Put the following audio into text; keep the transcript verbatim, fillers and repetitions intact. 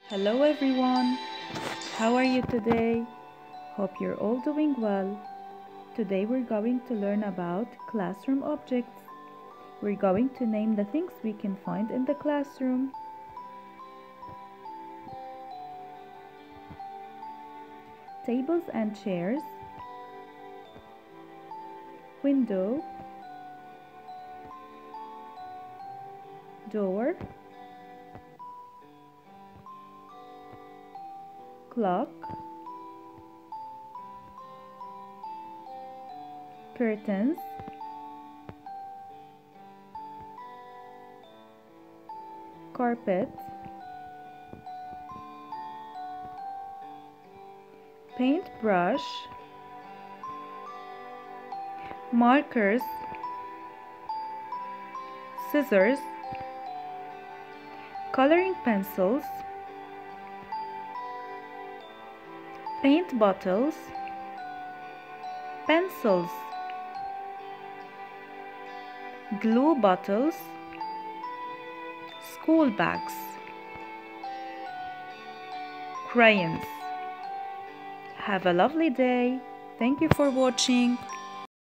Hello everyone, how are you today? Hope you're all doing well. Today we're going to learn about classroom objects. We're going to name the things we can find in the classroom. Tables and chairs, window, door, clock, curtains, carpet, paintbrush, markers, scissors, coloring pencils, paint bottles, pencils, glue bottles, school bags, crayons. Have a lovely day. Thank you for watching.